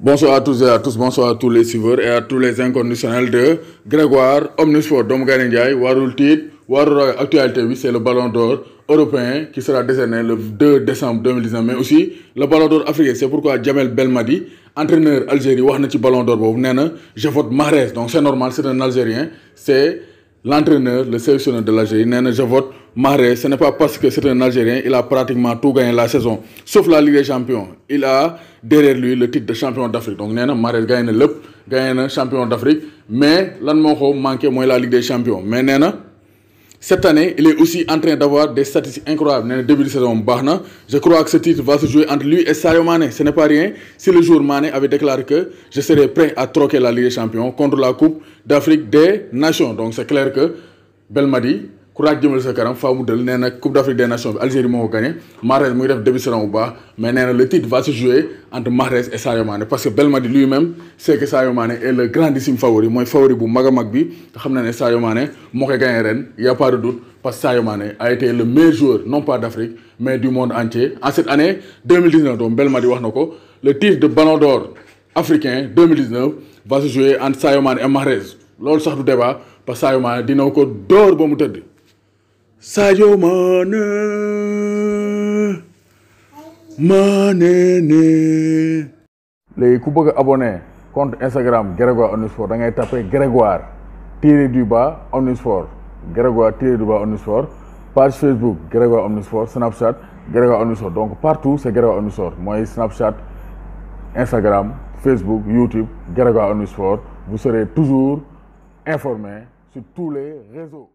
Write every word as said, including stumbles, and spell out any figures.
Bonsoir à tous et à tous, bonsoir à tous les suiveurs et à tous les inconditionnels de Grégoire Omnisport. Dom Gane Ndiaye, warul titre, warul actualité, oui, c'est le ballon d'or européen qui sera décerné le deux décembre deux mille dix-neuf, mais aussi le ballon d'or africain. C'est pourquoi Djamel Belmadi, entraîneur algérien, wax na ci ballon d'or boobu nee na je vote Mahrez, donc c'est normal, c'est un Algérien, c'est l'entraîneur, le sélectionneur de l'Algérie, nee na je vote Mahrez. Ce n'est pas parce que c'est un Algérien, il a pratiquement tout gagné la saison, sauf la Ligue des Champions. Il a derrière lui le titre de champion d'Afrique. Donc nee na Mahrez gagné na lépp, gagné na champion d'Afrique, mais lan moo ko manqué mooy la Ligue des Champions. Mais nee na cette année, il est aussi en train d'avoir des statistiques incroyables. Nee na début de saison baax na. Je crois que ce titre va se jouer entre lui et Sadio Mané. Ce n'est pas rien si le jour Mané avait déclaré que je serais prêt à troquer la Ligue des Champions contre la Coupe d'Afrique des Nations. Donc c'est clair que Belmadi courage jëmal sa kanam faa mu dël nee na Coupe d'Afrique des Nations bi Algérie moo ko gagné. Mahrez mu ngi def début de saison bu baax, mais nee na le titre va se jouer entre Mahrez et Sadio Mané parce que Belmadi lui-même sait que Sadio Mané est le grandissime favori, mooy favori bu mag a mag bi te xam na ne Sadio Mané moo koy gagné ren, y a pas de doute, parce que Sadio Mané a été le meilleur joueur non pas d'Afrique mais du monde entier en cette année deux mille dix-neuf. Donc Belmadi wax na ko, le titre de ballon d'or africain deux mille dix-neuf va se jouer entre Sadio Mané et Mahrez. Loolu sax du débat parce que Sadio Mané dina ko door ba mu tëdd. Sadio Mané Mané né. léegi ku bëgg a abonné compte Instagram Grégoire Omnisport da ngay tapé Grégoire tiré du bas Omnisport, Grégoire tiré du bas Omnisport, page Facebook Grégoire Omnisport, Snapchat Grégoire Omnisport. Donc partout c'est Grégoire Omnisport, mooy Snapchat, Instagram, Facebook, YouTube, Grégoire Omnisport. Vous serez toujours informé sur tous les réseaux.